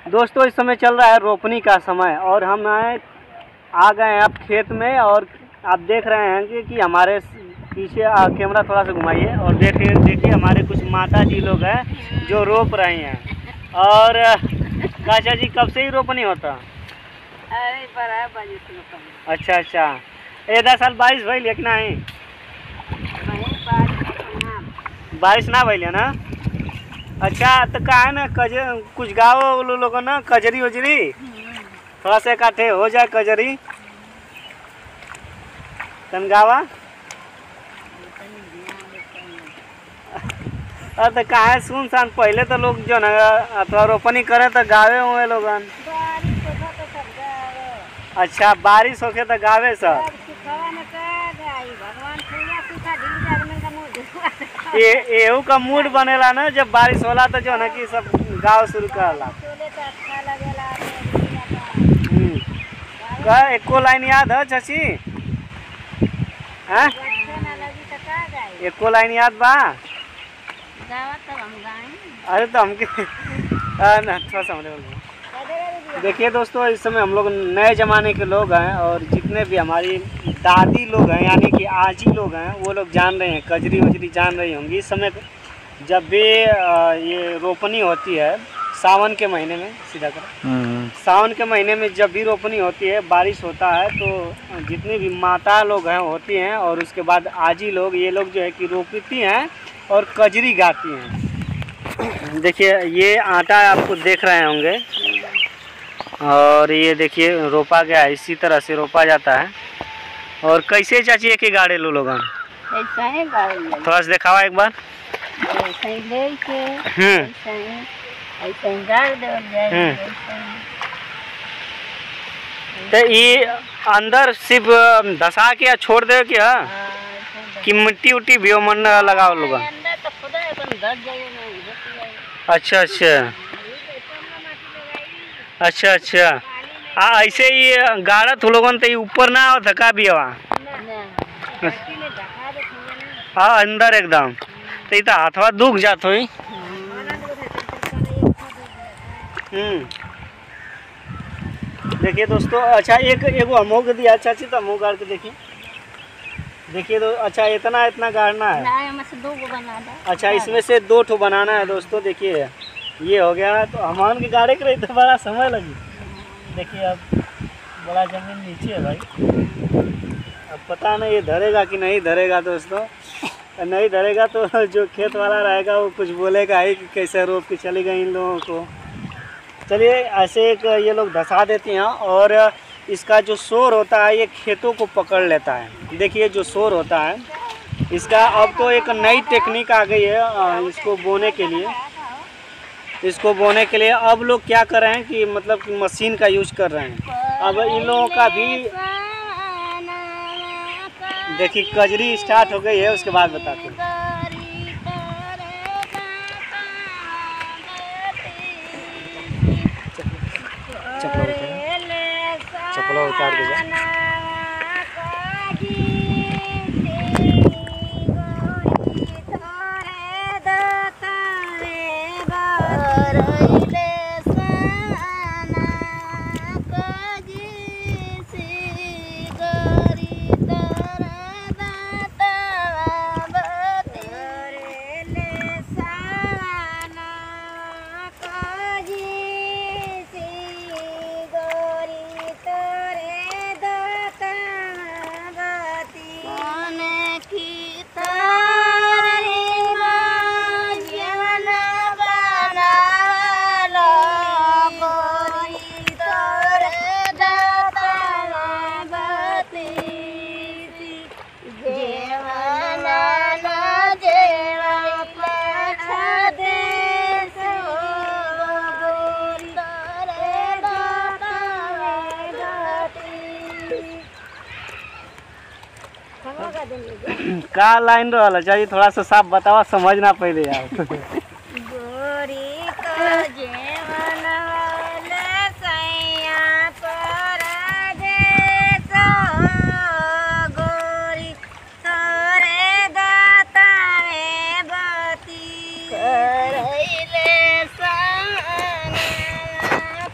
दोस्तों इस समय चल रहा है रोपनी का समय और हम आ गए हैं अब खेत में। और आप देख रहे हैं कि हमारे पीछे कैमरा थोड़ा सा घुमाइए और देखिए हमारे कुछ माता जी लोग हैं जो रोप रही हैं। और चाचा जी कब से ही रोपनी होता? अच्छा ये 10 साल बारिश भइल कि नहीं? बारिश ना भइल ना। अच्छा तो का है ना कुछ गाँव लोगों ना कजरी वजरी थोड़ा सा इकट्ठे हो जाए कजरी तनगावा। तो कहा सुनसान पहले तो लोग जो ना अथवा रोपनी करे तो गावे हुए लोगन। अच्छा बारिश होके तो गावे सब। एहू का मूड बनेला ना जब बारिश होला तो जो ना कि सब गाँव शुरू करला। एको लाइन याद है चाची? हैं? एको लाइन याद बा? अरे तो हमके थोड़ा सा देखिए दोस्तों इस समय हम लोग नए ज़माने के लोग हैं और जितने भी हमारी दादी लोग हैं यानी कि आजी लोग हैं वो लोग जान रहे हैं, कजरी वजरी जान रही होंगी। इस समय जब भी ये रोपनी होती है सावन के महीने में, सीधा कर सावन के महीने में जब भी रोपनी होती है बारिश होता है तो जितनी भी माता लोग हैं होती हैं और उसके बाद आजी लोग ये लोग जो है कि रोपती हैं और कजरी गाती हैं। देखिए ये आटा आपको देख रहे होंगे और ये देखिए रोपा गया है, इसी तरह से रोपा जाता है। और कैसे चाची एक ही गाड़े लो लोग थोड़ा सा दिखावा एक बार। तो ये अंदर सिर्फ धसा के या छोड़ दे कि कि मिट्टी उट्टी भी मन लगाओ लोग? अच्छा ऐसे ही गाड़त हो लोगन तो ऊपर ना हो थका भी हवा। हाँ अंदर एकदम तो हाथवा दुख जात हो। देखिए दोस्तों अच्छा एगो हमो के दिया चाची तो हमो गाड़ के देखिए तो अच्छा इतना गाड़ना है। अच्छा इसमें से 2 ठो बनाना है दोस्तों। देखिए ये हो गया तो हमान के गाड़े के तो बड़ा समय लगी। देखिए अब बड़ा जमीन नीचे है भाई, अब पता नहीं ये धरेगा कि नहीं धरेगा दोस्तों। नहीं धरेगा तो जो खेत वाला रहेगा वो कुछ बोलेगा ही कि कैसे रोप के चले गए इन लोगों को। चलिए ऐसे एक ये लोग धसा देते हैं और इसका जो शोर होता है ये खेतों को पकड़ लेता है। देखिए जो शोर होता है इसका अब तो एक नई टेक्निक आ गई है इसको बोने के लिए। अब लोग क्या कर रहे हैं कि मतलब कि मशीन का यूज कर रहे हैं। अब इन लोगों का भी देखिए कजरी स्टार्ट हो गई है, उसके बाद बताते हैं। चप्पल उतार के जा। का लाइन रहा चाहिए थोड़ा सा साफ बतावा, समझना पहले यार। गोरी तो जेवन सैया पर सो गोरी तोरे दाता में बती करैले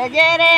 जरे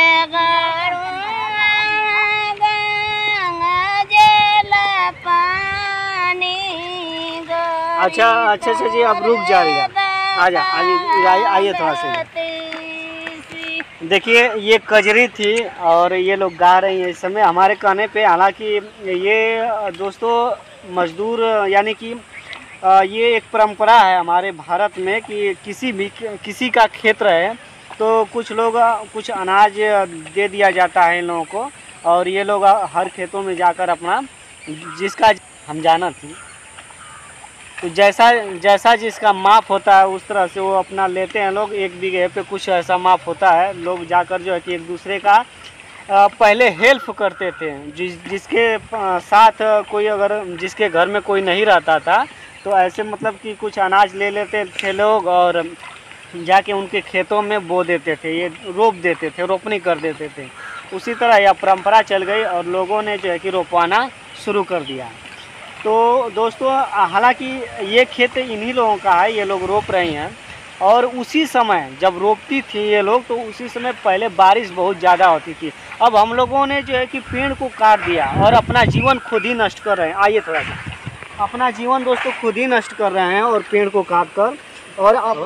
गंगा जल पानी अच्छा जी, अब रुक जा रही है। आइए थोड़ा सा। देखिए ये कजरी थी और ये लोग गा रही हैं इस समय हमारे कहने पे। हालांकि ये दोस्तों मजदूर यानी कि ये एक परंपरा है हमारे भारत में कि किसी का क्षेत्र है तो कुछ लोग कुछ अनाज दे दिया जाता है इन लोगों को, और ये लोग हर खेतों में जाकर अपना जिसका हम जाना थी तो जैसा जिसका माप होता है उस तरह से वो अपना लेते हैं लोग। 1 बीघे पे कुछ ऐसा माप होता है, लोग जाकर जो है कि एक दूसरे का पहले हेल्प करते थे। जिसके साथ कोई अगर जिसके घर में कोई नहीं रहता था तो ऐसे मतलब कि कुछ अनाज ले लेते थे लोग और जाके उनके खेतों में बो देते थे, ये रोप देते थे, रोपनी कर देते थे। उसी तरह यह परंपरा चल गई और लोगों ने जो है कि रोपवाना शुरू कर दिया। तो दोस्तों हालांकि ये खेत इन्हीं लोगों का है, ये लोग रोप रहे हैं। और उसी समय जब रोपती थी ये लोग तो उसी समय पहले बारिश बहुत ज़्यादा होती थी। अब हम लोगों ने जो है कि पेड़ को काट दिया और अपना जीवन खुद ही नष्ट कर रहे हैं। आइए थोड़ा सा, अपना जीवन दोस्तों खुद ही नष्ट कर रहे हैं और पेड़ को काट कर। और अब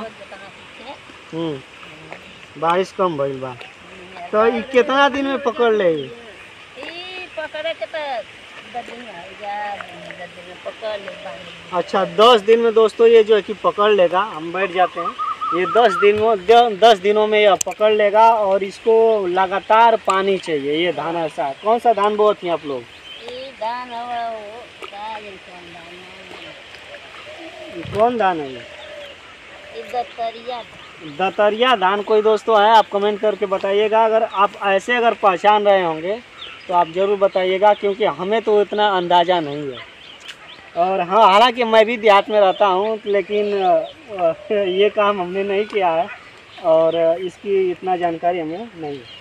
बारिश कम भइल बा तो ये कितना दिन में पकड़ ले? अच्छा 10 दिन में दोस्तों ये जो है कि पकड़ लेगा। हम बैठ जाते हैं, ये 10 दिनों में यह पकड़ लेगा और इसको लगातार पानी चाहिए। ये धान ऐसा है। कौन सा धान बोते हैं आप लोग? कौन धान है ये? दतरिया धान कोई दोस्तों है? आप कमेंट करके बताइएगा। अगर आप ऐसे अगर पहचान रहे होंगे तो आप ज़रूर बताइएगा, क्योंकि हमें तो इतना अंदाज़ा नहीं है। और हाँ, हालांकि मैं भी देहात में रहता हूँ लेकिन ये काम हमने नहीं किया है और इसकी इतना जानकारी हमें नहीं है।